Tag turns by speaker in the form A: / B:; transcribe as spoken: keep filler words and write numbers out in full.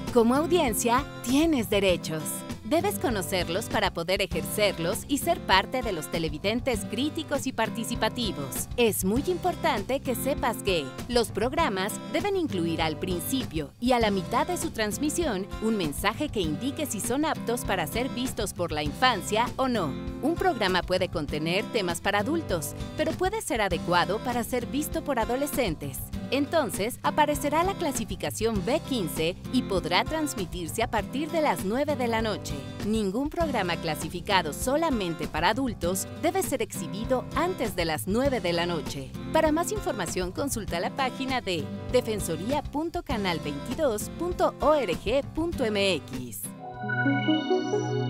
A: Como audiencia, tienes derechos. Debes conocerlos para poder ejercerlos y ser parte de los televidentes críticos y participativos. Es muy importante que sepas que los programas deben incluir al principio y a la mitad de su transmisión un mensaje que indique si son aptos para ser vistos por la infancia o no. Un programa puede contener temas para adultos, pero puede ser adecuado para ser visto por adolescentes. Entonces, aparecerá la clasificación B quince y podrá transmitirse a partir de las nueve de la noche. Ningún programa clasificado solamente para adultos debe ser exhibido antes de las nueve de la noche. Para más información, consulta la página de defensoría punto canal veintidós punto org punto mx.